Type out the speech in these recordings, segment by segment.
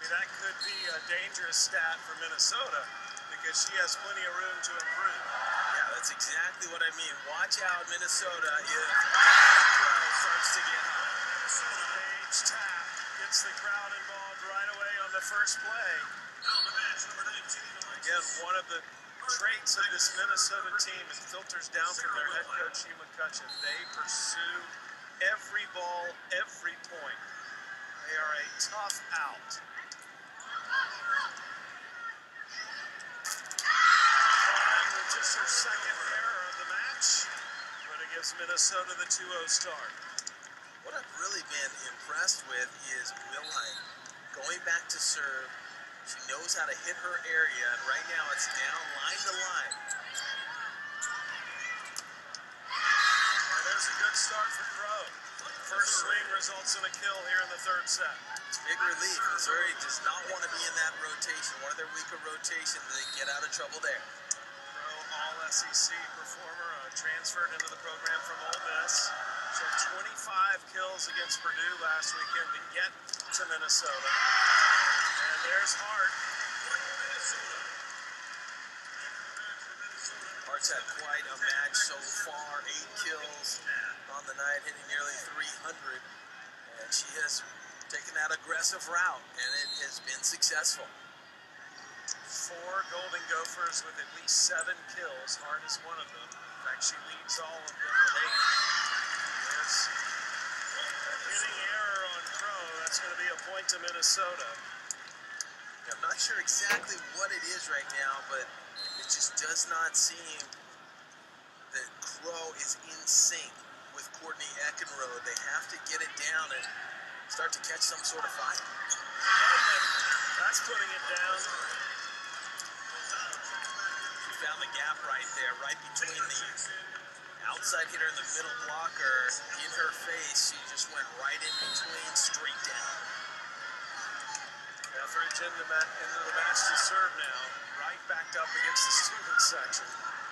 That could be a dangerous stat for Minnesota because she has plenty of room to improve. Yeah, that's exactly what I mean. Watch out, Minnesota, if Crow starts to get hot. Paige Tapp gets the crowd involved right away on the first play. Again, one of the traits of this Minnesota team, it filters down from their head coach, Hugh McCutcheon. They pursue every ball, every point. They are a tough out. With just her second error of the match, but it gives Minnesota the 2-0 start. What I've really been impressed with is Wilhite going back to serve. She knows how to hit her area, and right now it's down line to line. And there's a good start for Crow. First swing results in a kill here in the third set. It's big relief. Missouri does not want to be in that rotation. One of their weaker rotations, they get out of trouble there. Crow, all-SEC performer, transferred into the program from Ole Miss. So 25 kills against Purdue last weekend to get to Minnesota. And there's Hart. Hart's had quite a match so far. 8 kills on the night, hitting nearly 300. And she has taken that aggressive route, and it has been successful. 4 Golden Gophers with at least 7 kills. Hart is one of them. In fact, she leads all of them with 8. There's a hitting error on Crow. That's going to be a point to Minnesota. I'm not sure exactly what it is right now, but it just does not seem that Crow is in sync with Courtney Eckenrode. They have to get it down and start to catch some sort of fight. That's putting it down. She found the gap right there, right between the outside hitter and the middle blocker. In her face, she just went right in between, straight down. Etheridge into the match to serve now. Right backed up against the student section.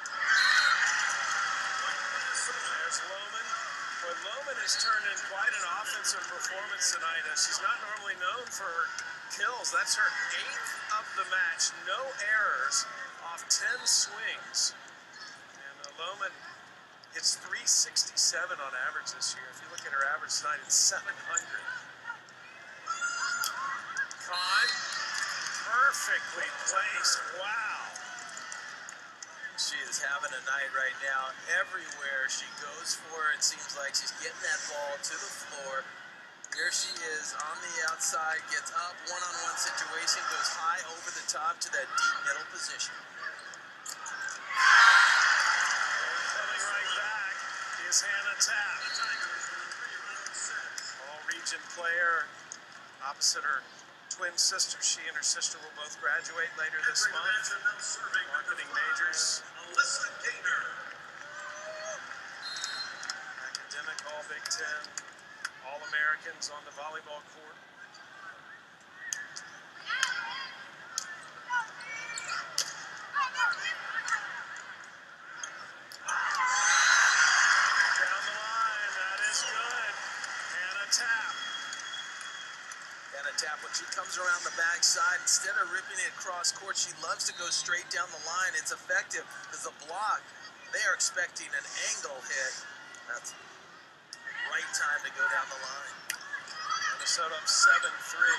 There's Lohman. But Lohman has turned in quite an offensive performance tonight. She's not normally known for her kills. That's her 8th of the match. No errors off 10 swings. And Lohman hits 367 on average this year. If you look at her average tonight, it's 700. Kahn, perfectly placed. Wow. She is having a night right now. Everywhere she goes for it seems like she's getting that ball to the floor. Here she is on the outside, gets up, one-on-one situation, goes high over the top to that deep middle position. And coming right back is Hannah Tapp. All-region player opposite her twin sister. She and her sister will both graduate later this month. Marketing majors. Academic, all Big Ten, all Americans on the volleyball court. Down the line, that is good. Hannah Tapp. Hannah Tapp, when she comes around the backside, instead of ripping it across court, she loves to go straight down the line. It's effective because the block, they are expecting an angle hit. That's the right time to go down the line. Minnesota up 7-3.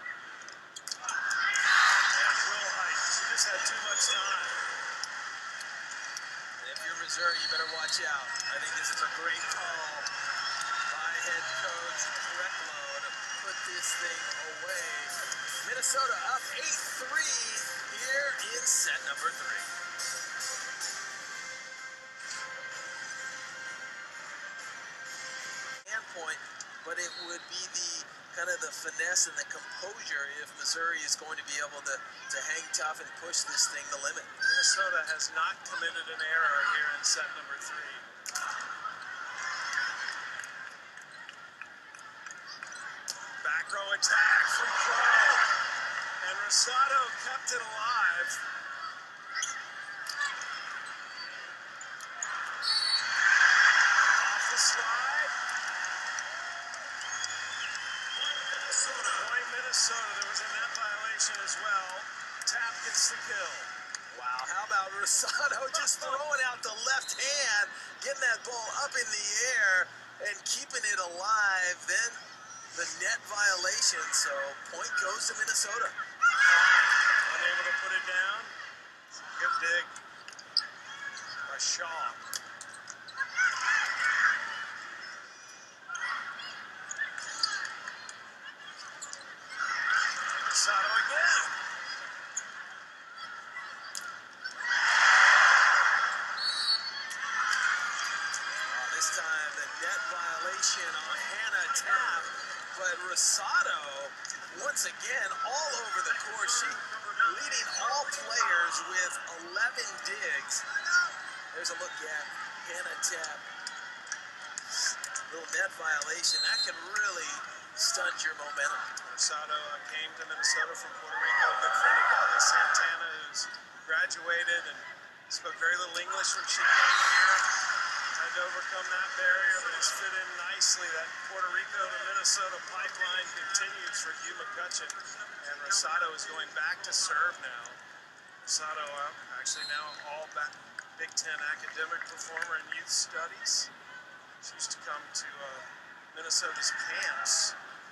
And Wilhite, she just had too much time. And if you're Missouri, you better watch out. I think this is a great call by head coach Recklow to put this thing away. Minnesota up 8-3 here in set number 3. Point, but it would be the kind of the finesse and the composure if Missouri is going to be able to hang tough and push this thing the limit. Minnesota has not committed an error here in set number 3. Back row attack from Crow. And Rosado kept it alive. Off the slide. Point Minnesota. There was a net by violation as well. Tap gets the kill. Wow, how about Rosado just throwing out the left hand, getting that ball up in the air and keeping it alive. Then the net violation, so point goes to Minnesota. Unable to put it down. Good dig by Shaw. Rosado again. This time the net violation on Hannah Tapp, but Rosado once again all over the court. She leading all players with 11 digs. There's a look at Hannah Tapp. Little net violation. That can really stunt your momentum. Rosado came to Minnesota from Puerto Rico. Good friend of Gale Santana, who's graduated and spoke very little English when she came here. Had to overcome that barrier, but has fit in nicely. That Puerto Rico to Minnesota pipeline continues for Hugh McCutcheon. And Rosado is going back to serve now. Rosado actually now all back Big Ten academic performer in youth studies. She used to come to Minnesota's camps.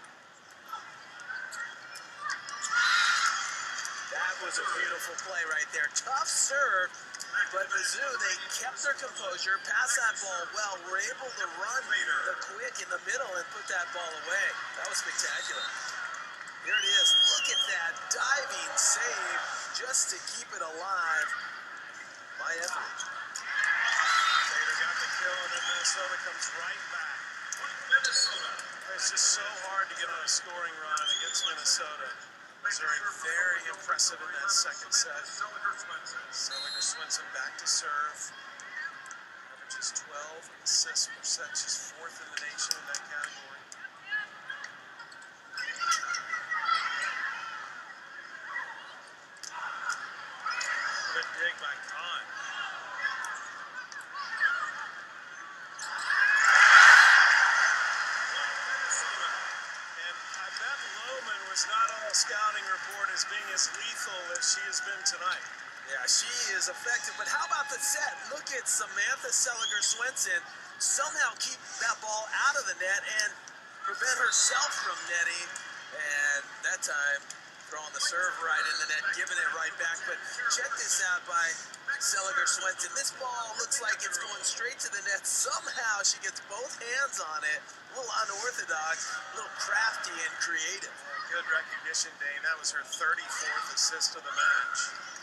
That was a beautiful play right there. Tough serve, but Mizzou, they kept their composure, passed that ball well, were able to run the quick in the middle and put that ball away. That was spectacular. Here it is. Look at that diving save just to keep it alive by Etheridge. Taylor got the kill, and then Minnesota comes right back. It's just so hard to get on a scoring run against Minnesota. Missouri very impressive in that second set. Seliger Swinson back to serve. Averages 12 assists per set. She's fourth in the nation in that category. Good dig by Kahn. And I bet Lohman was not on the scouting report as being as lethal as she has been tonight. Yeah, she is effective, but how about the set? Look at Samantha Seliger Swinson somehow keep that ball out of the net and prevent herself from netting. And that time, throwing the serve right in the net, giving it right back. But check this out by Seliger Swinson. This ball looks like it's going straight to the net. Somehow she gets both hands on it. A little unorthodox, a little crafty and creative. Good recognition, Dane. That was her 34th assist of the match.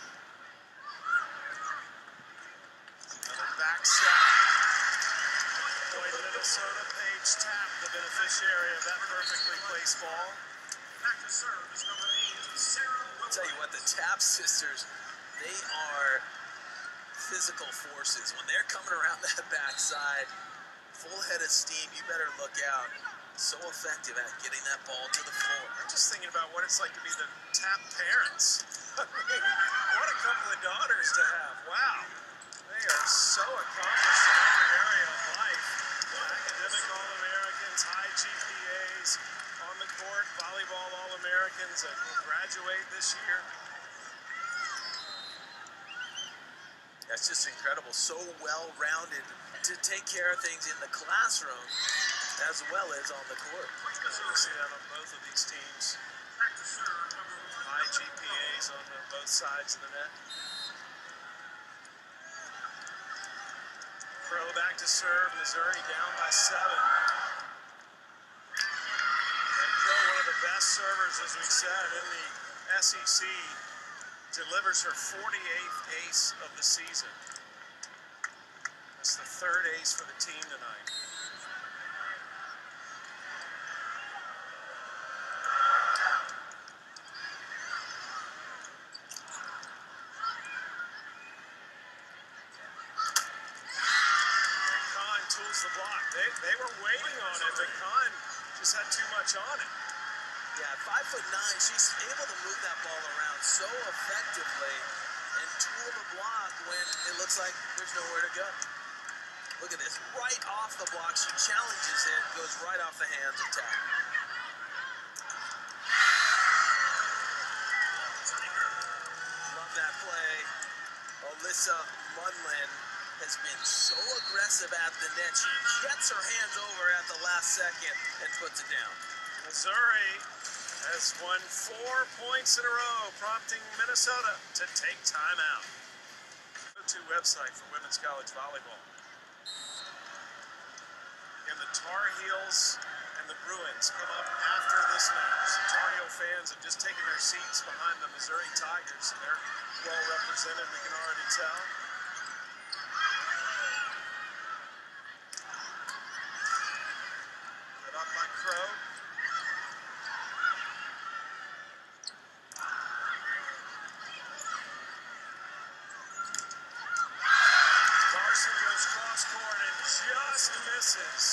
Another back set. Point Minnesota. Paige Tapp, the beneficiary of that perfectly placed ball. Back to serve is number 8, Sarah. I'll tell you what, the Tapp sisters, they are physical forces. When they're coming around that backside, full head of steam, you better look out. So effective at getting that ball to the floor. I'm just thinking about what it's like to be the Tapp parents. I mean, what a couple of daughters to have. Wow. They are so accomplished in every area of life. Academic All-Americans, high GPAs, on the court, volleyball All-Americans that will graduate this year. That's just incredible. So well-rounded to take care of things in the classroom as well as on the court. You see that on both of these teams. High GPAs on both sides of the net. Pro back to serve. Missouri down by 7. And Pro, one of the best servers, as we said, in the SEC, delivers her 48th ace of the season. That's the 3rd ace for the team tonight. The block. They were waiting on it, but Kahn just had too much on it. Yeah, 5'9", she's able to move that ball around so effectively and tool the block when it looks like there's nowhere to go. Look at this, right off the block, she challenges it, goes right off the hands of Tapp. that play. Alyssa Munlin has been so aggressive at the net. She gets her hands over at the last second and puts it down. Missouri has won 4 points in a row, prompting Minnesota to take time out. Go-to website for women's college volleyball. And the Tar Heels and the Bruins come up after this match. The Tar Heel fans have just taken their seats behind the Missouri Tigers, and they're well represented, we can already tell. Put up by Crow. Larson goes cross court and just misses.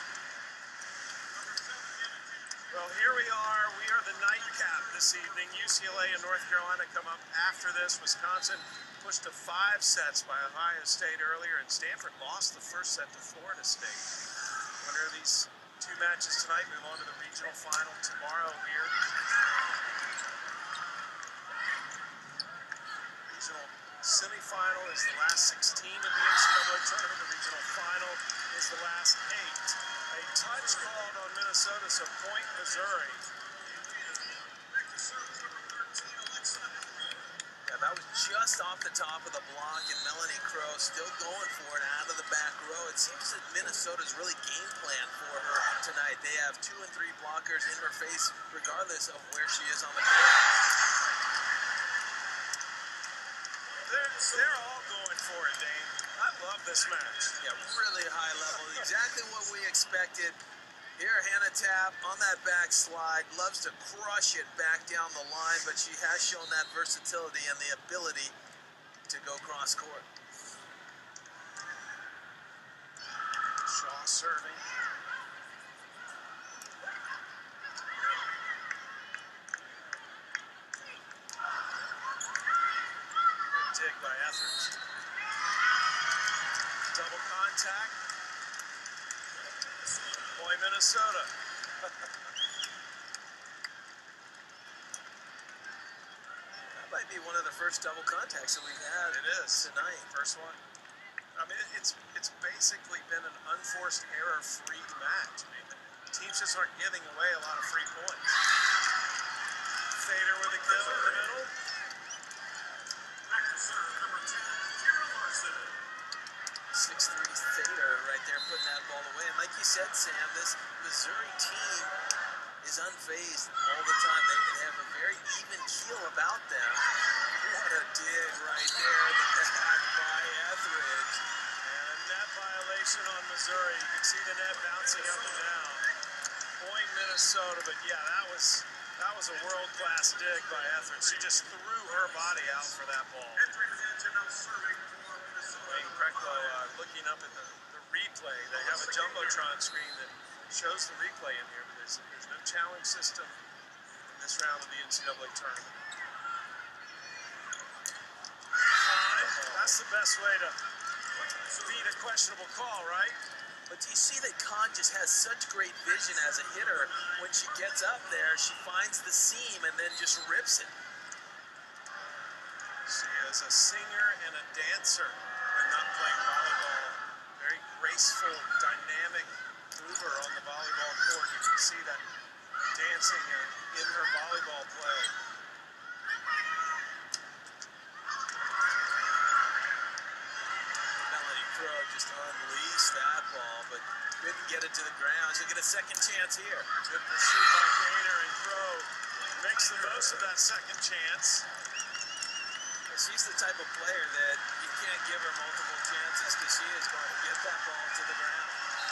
Well, here we are. We are the nightcap this evening. UCLA and North Carolina come up after this. Wisconsin pushed to 5 sets by Ohio State earlier, and Stanford lost the first set to Florida State. Winner of these 2 matches tonight move on to the regional final tomorrow here. Regional semifinal is the last 16 of the NCAA tournament. The regional final is the last 8. A touch called on Minnesota, so point Missouri. Yeah, that was just off the top of the block, and Melanie Crow still going for it out of the back row. It seems that Minnesota's really game plan for her tonight. They have 2 and 3 blockers in her face, regardless of where she is on the court. They're all going for it, Dane. I love this match. Yeah, really high level. Exactly what we expected. Here, Hannah Tapp on that backslide. Loves to crush it back down the line, but she has shown that versatility and the ability to go cross court. Shaw serving. Dig by Etheridge. Double contact. Boy, Minnesota. That might be one of the first double contacts that we've had. It is tonight. First one. I mean, it's basically been an unforced error-free match. I mean, teams just aren't giving away a lot of free points. Fader with a kill in the middle. Back to serve, number 10, Kira Larson. 6'3" Fader right there putting that ball away. And like you said, Sam, this Missouri team is unfazed all the time. They have a very even keel about them. What a dig right there in the back by Etheridge. And a net violation on Missouri. You can see the net bouncing up and down. Point Minnesota, but yeah, that was a world-class dig by Etheridge. She just threw her body out for that ball. Wayne Kreklo looking up at the replay. They have a Jumbotron screen that shows the replay in here, but there's no challenge system in this round of the NCAA tournament. That's the best way to beat a questionable call, right? But do you see that Kahn just has such great vision as a hitter? When she gets up there, she finds the seam and then just rips it. She is a singer and a dancer when not playing volleyball. Very graceful, dynamic mover on the volleyball court. You can see that dancing in her volleyball play. Melanie Crow just unleashed that ball, but couldn't get it to the ground. She'll get a second chance here. Good pursuit by Gaynor, and Crow makes the most of that second chance. She's the type of player that you can't give her multiple chances because she is going to get that ball to the ground.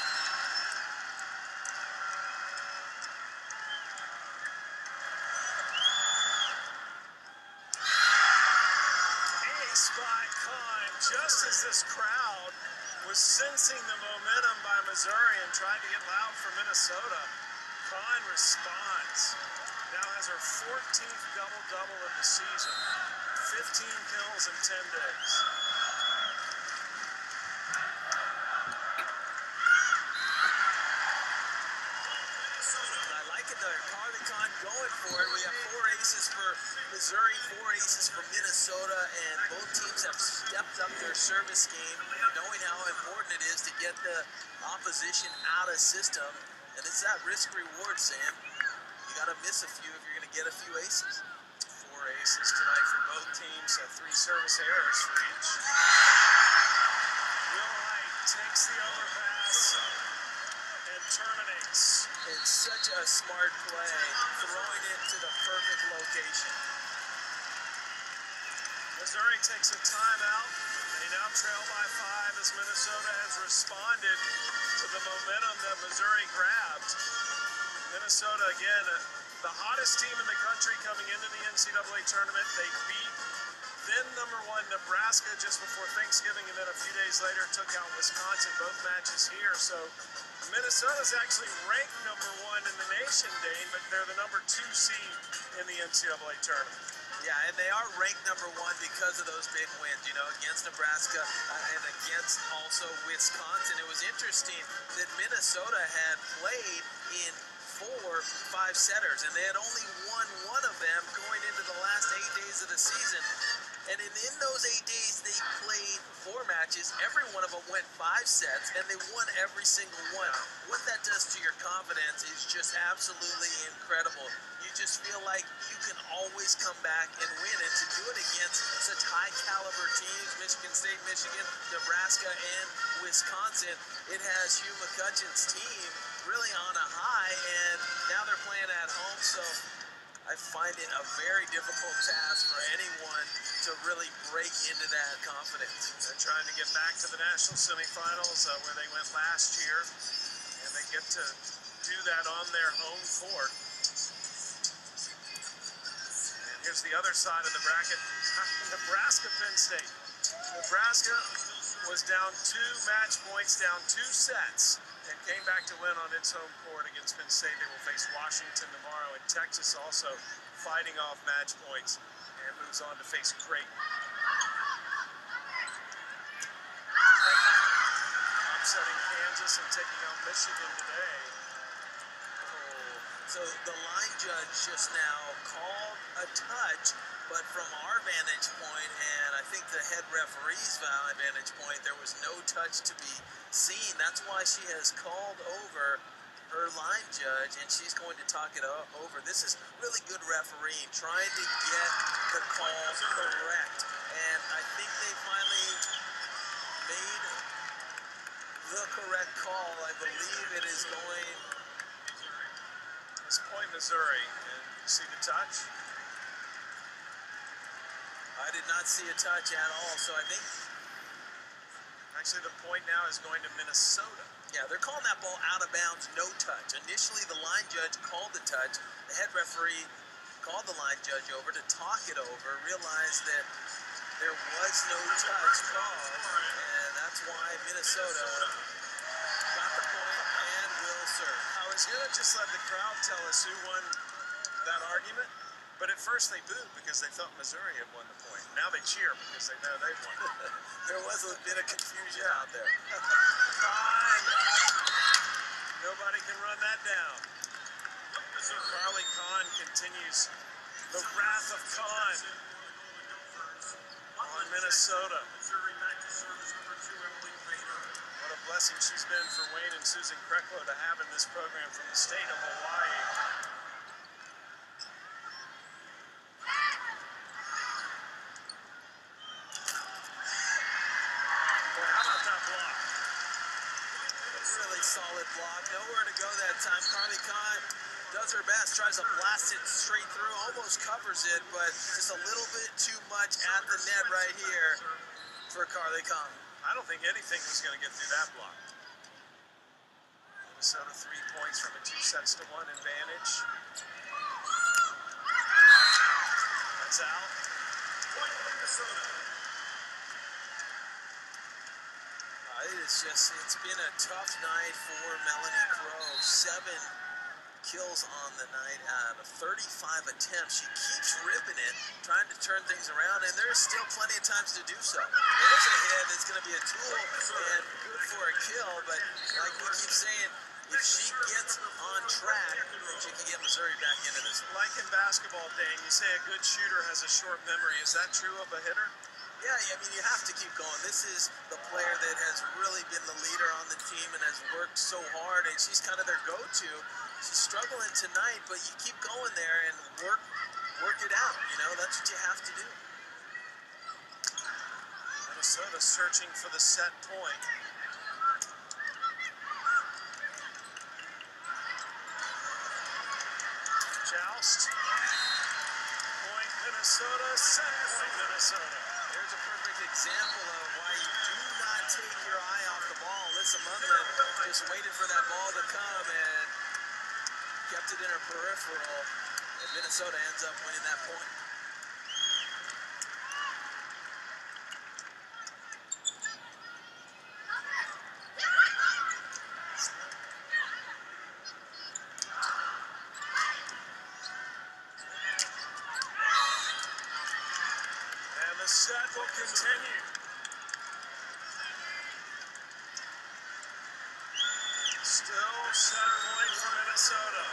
Ace by Kahn, just as this crowd was sensing the momentum by Missouri and tried to get loud for Minnesota. Kahn responds. Now has her 14th double-double of the season. 15 kills in 10 days. I like it though. Carly Kahn going word for it. We have 4 aces for Missouri, 4 aces for Minnesota, and both teams have stepped up their service game, knowing how important it is to get the opposition out of system. And it's that risk reward, Sam. You got to miss a few if you're going to get a few aces. 4 aces tonight for both teams, 3 service errors for each. Will Wright takes the overpass and terminates. It's such a smart play, throwing it to the perfect location. Missouri takes a timeout. They now trail by 5 as Minnesota has responded to the momentum that Missouri grabbed. Minnesota, again, the hottest team in the country coming into the NCAA tournament. They beat then number 1 Nebraska just before Thanksgiving, and then a few days later took out Wisconsin, both matches here. So Minnesota's actually ranked number 1 in the nation, Dane, but they're the number 2 seed in the NCAA tournament. Yeah, and they are ranked number 1 because of those big wins, you know, against Nebraska and against also Wisconsin. It was interesting that Minnesota had played in 4 5-setters, and they had only won 1 of them going into the last 8 days of the season. And in those 8 days, they played 4 matches. Every one of them went 5 sets, and they won every single one. What that does to your confidence is just absolutely incredible. You just feel like you can always come back and win. And to do it against such high-caliber teams, Michigan State, Michigan, Nebraska, and Wisconsin, it has Hugh McCutcheon's team really on a high, and now they're playing at home. So I find it a very difficult task for anyone to really break into that confidence. They're trying to get back to the national semifinals where they went last year, and they get to do that on their home court. And here's the other side of the bracket, Nebraska, Penn State. Nebraska was down 2 match points, down 2 sets, and came back to win on its home court against Penn State. They will face Washington tomorrow, and Texas also fighting off match points and moves on to face Creighton. Upsetting Kansas and taking out Michigan today. So the line judge just now called a touch, but from our vantage point, and I think the head referee's vantage point, there was no touch to be seen. That's why she has called over her line judge, and she's going to talk it over. This is really good refereeing, trying to get the call correct. And I think they finally made the correct call. I believe it is going... This point, Missouri, and you see the touch? I did not see a touch at all, so I think... Actually, the point now is going to Minnesota. Yeah, they're calling that ball out of bounds, no touch. Initially, the line judge called the touch. The head referee called the line judge over to talk it over, realized that there was no touch called, and that's why Minnesota got the point and will serve. I was going to just let the crowd tell us who won that argument, but at first they booed because they thought Missouri had won the point. Now they cheer because they know they've won. There was a bit of confusion out there. Fine. Nobody can run that down. Carly Kahn continues the wrath of Kahn on Minnesota. What a blessing she's been for Wayne and Susan Kreklo to have in this program from the state of Hawaii. Solid block, nowhere to go that time. Carly Kahn does her best, tries to blast it straight through, almost covers it, but just a little bit too much at the net right here for Carly Kahn. I don't think anything was going to get through that block. Minnesota 3 points from a 2-1 advantage. That's out. Point Minnesota. It's been a tough night for Melanie Crow. 7 kills on the night out of 35 attempts. She keeps ripping it, trying to turn things around, and there's still plenty of times to do so. There's a hit that's going to be a tool and good for a kill, but like we keep saying, if she gets on track, she can get Missouri back into this one. Like in basketball, Dane, you say a good shooter has a short memory. Is that true of a hitter? Yeah, I mean, you have to keep going. This is the player that has really been the leader on the team and has worked so hard, and she's kind of their go-to. She's struggling tonight, but you keep going there and work it out. You know, that's what you have to do. Minnesota searching for the set point. Joust. Point Minnesota, set point Minnesota. There's a perfect example of why you do not take your eye off the ball. Alyssa Mundlin just waited for that ball to come and kept it in her peripheral, and Minnesota ends up winning that point. The set will continue. Still set point for Minnesota.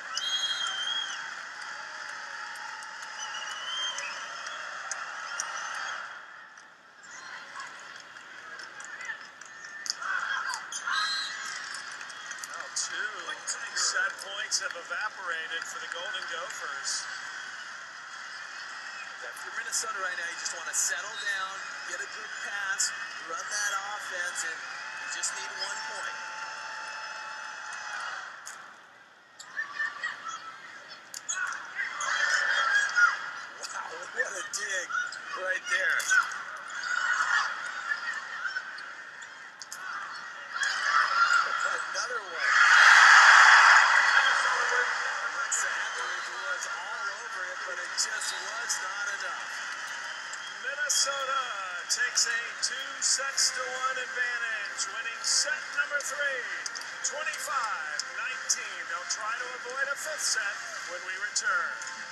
Now 2 set points have evaporated for the Golden Gophers. If you're Minnesota right now, you just want to settle down, get a good pass, run that offense, and you just need 1 point. Wow, what a dig right there. Another one. Alexa Etheridge was all over it, but it just was not enough. Minnesota takes a 2-1 advantage, winning set number 3, 25-19. They'll try to avoid a 5th set when we return.